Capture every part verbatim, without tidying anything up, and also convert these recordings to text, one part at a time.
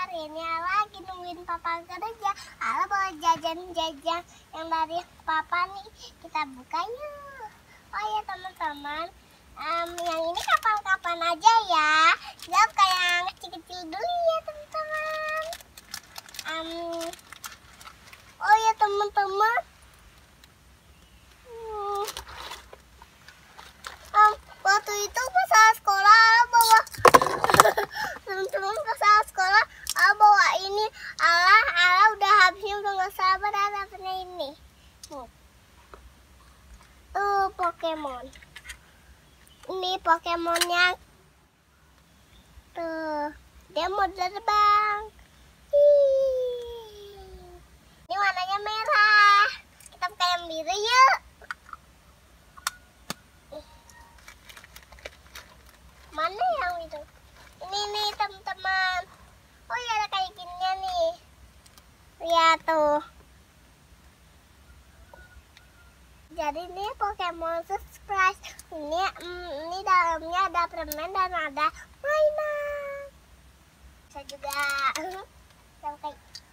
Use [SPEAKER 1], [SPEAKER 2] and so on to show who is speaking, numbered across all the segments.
[SPEAKER 1] ini lagi nungguin papa kerja. Ala bawa jajan-jajan yang dari papa nih. Kita buka yuk. Oh ya teman-teman, um, yang ini kapan-kapan aja ya. Kita buka yang kecil-kecil dulu ya teman-teman. Um, oh ya teman-teman. Hmm. Um, waktu itu pas sekolah bawa teman-teman pas sekolah Ala bawa ini. Ala Ala udah habisnya udah nggak sabar dapetnya ini. Nih. Tuh Pokemon. Ini Pokemonnya. Tuh dia mau terbang. Hii. Ini warnanya merah. Kita buka yang biru yuk. Mana yang itu? Ini nih teman-teman. Oh ya ada kayak gininya nih. Lihat tuh. Jadi ini Pokemon Surprise. Ini mm, ini dalamnya ada permen dan ada mainan. Bisa juga. Yang kayak.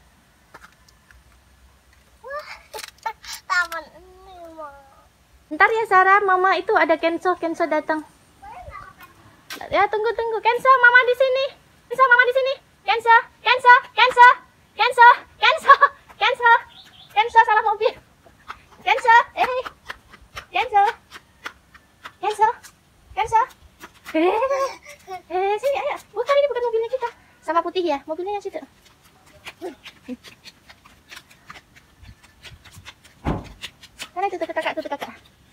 [SPEAKER 1] Wah, taman ini mah.
[SPEAKER 2] Ntar ya Sarah, mama itu ada Kenzo, Kenzo datang. Ya tunggu tunggu, Kenzo, mama di sini. Kenzo, mama di sini. Kenzo, Kenzo, Kenzo, Kenzo, Kenzo, Kenzo, Kenzo salah mobil. Kenzo, eh, Kenzo, Kenzo, Kenzo. Eh, eh sini ayo. Bukan, ini bukan mobilnya kita. Sama putih ya, mobilnya yang situ. Mana itu tuh kakak, tuh kakak.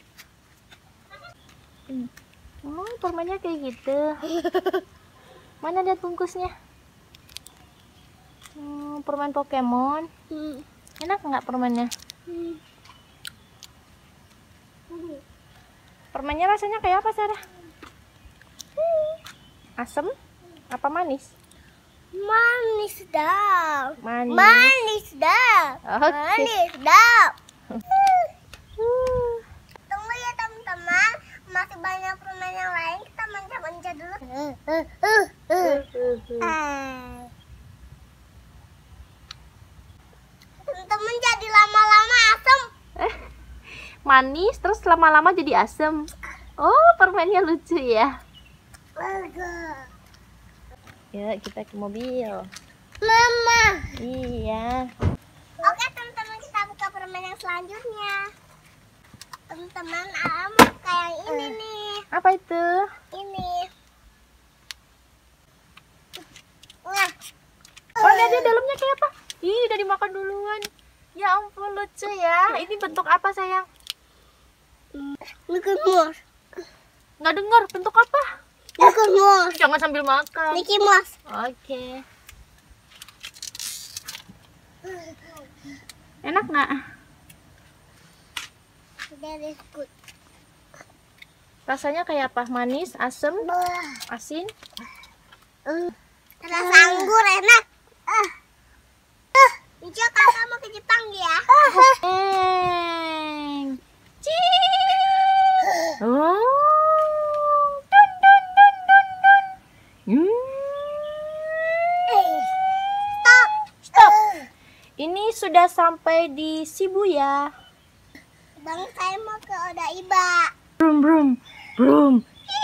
[SPEAKER 2] Hmm. Oh, permennya kayak gitu. Mana lihat bungkusnya? Hmm, permen Pokemon.
[SPEAKER 1] Hmm.
[SPEAKER 2] Enak nggak permennya?
[SPEAKER 1] Hmm.
[SPEAKER 2] Permennya rasanya kayak apa, Sarah? Asem? Apa manis?
[SPEAKER 1] Manis dah.
[SPEAKER 2] Manis.
[SPEAKER 1] Manis dah.
[SPEAKER 2] Oke.
[SPEAKER 1] Manis dah.
[SPEAKER 2] Uh.
[SPEAKER 1] Tunggu ya teman-teman. Masih banyak permen yang lain. Kita manja-manja dulu. Uh, uh, uh, uh. Uh. Teman-teman jadi lama-lama asam.
[SPEAKER 2] Eh, manis terus lama-lama jadi asem. Oh, permennya lucu ya. Ya, kita ke mobil.
[SPEAKER 1] Mama.
[SPEAKER 2] Iya.
[SPEAKER 1] Oke teman-teman, kita buka permen yang selanjutnya. Teman-teman, Ala mau buka yang ini nih.
[SPEAKER 2] Apa itu?
[SPEAKER 1] Ini. Nah.
[SPEAKER 2] Oh, lihat dia dalamnya kayak apa? Ih, udah dimakan duluan. Ya ampun, lucu ya. Ini bentuk apa, sayang?
[SPEAKER 1] Mickey Mouse.
[SPEAKER 2] Nggak dengar, bentuk apa?
[SPEAKER 1] Mickey Mouse.
[SPEAKER 2] Jangan sambil makan.
[SPEAKER 1] Mickey Mouse.
[SPEAKER 2] Oke. Enak nggak?
[SPEAKER 1] Very good.
[SPEAKER 2] Rasanya kayak apa? Manis, asem, asin?
[SPEAKER 1] Uh. Rasa anggur enak. Ah. Uh. Insya kakak mau ke Jepang ya.
[SPEAKER 2] Eng. Cing. Oh. Dun dun dun dun dun. Hmm.
[SPEAKER 1] Stop.
[SPEAKER 2] Stop. Ini sudah sampai di Shibuya.
[SPEAKER 1] Bang, saya mau ke Odaiba.
[SPEAKER 2] Brum brum brum.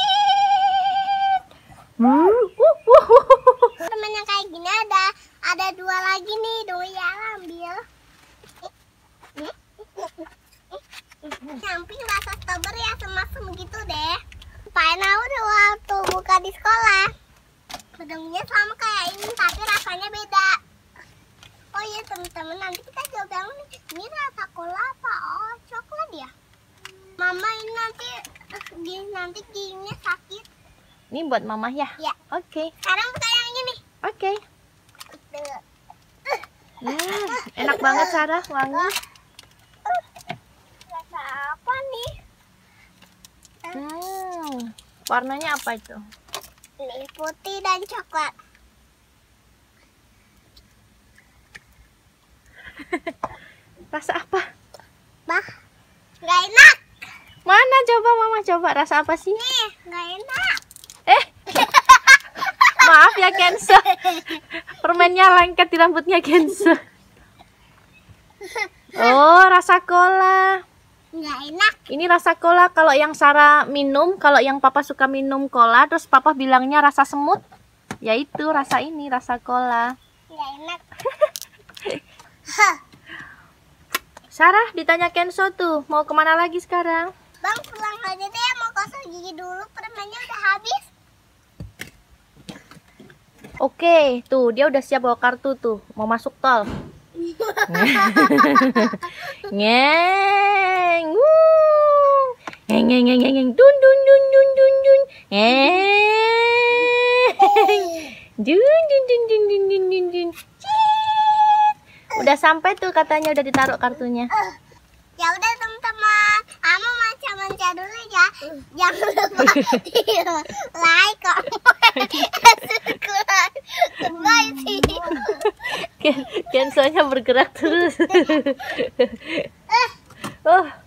[SPEAKER 1] Teman yang kayak gini ada ada dua lagi nih, doi ya ambil. Samping rasa strawberry asem-asem gitu deh. Final udah waktu buka di sekolah. Bentuknya sama kayak ini tapi rasanya beda. Oh iya teman-teman, nanti kita coba yang ini. Ini rasa cola apa? Oh coklat ya. Mama ini nanti gini nanti giginya sakit.
[SPEAKER 2] Ini buat mama ya?
[SPEAKER 1] Ya.
[SPEAKER 2] Oke.
[SPEAKER 1] Sekarang buka yang ini.
[SPEAKER 2] Oke. Hmm, enak banget Sarah, wangi.
[SPEAKER 1] Rasa apa nih?
[SPEAKER 2] Hmm, warnanya apa itu?
[SPEAKER 1] Ini putih dan coklat.
[SPEAKER 2] Rasa apa?
[SPEAKER 1] Bah, nggak enak.
[SPEAKER 2] Mana coba mama coba rasa apa sih?
[SPEAKER 1] Nih, nggak enak.
[SPEAKER 2] Eh, maaf ya Kenzo. Permennya lengket di rambutnya Kenzo. Oh, rasa cola.
[SPEAKER 1] Nggak enak.
[SPEAKER 2] Ini rasa cola. Kalau yang Sarah minum, kalau yang papa suka minum cola, terus papa bilangnya rasa semut, yaitu rasa ini, rasa cola.
[SPEAKER 1] Nggak enak.
[SPEAKER 2] Sarah ditanya Kenzo tuh, mau kemana lagi sekarang?
[SPEAKER 1] Bang, pulang aja deh, mau gosok gigi dulu, permennya udah habis.
[SPEAKER 2] Oke, tuh dia udah siap bawa kartu tuh, mau masuk tol. Ngeng, wuh, ngeng ngeng ngeng ngeng, dun dun dun dun dun dun, ngeng, dun dun dun dun dun dun dun dun. Udah sampai tuh katanya, udah ditaruh kartunya.
[SPEAKER 1] Ya udah teman-teman, Amo manca-manca dulu ya. Jangan lupa di like, comment, subscribe. Goodbye sih.
[SPEAKER 2] Kenzo-nya bergerak terus. Oh.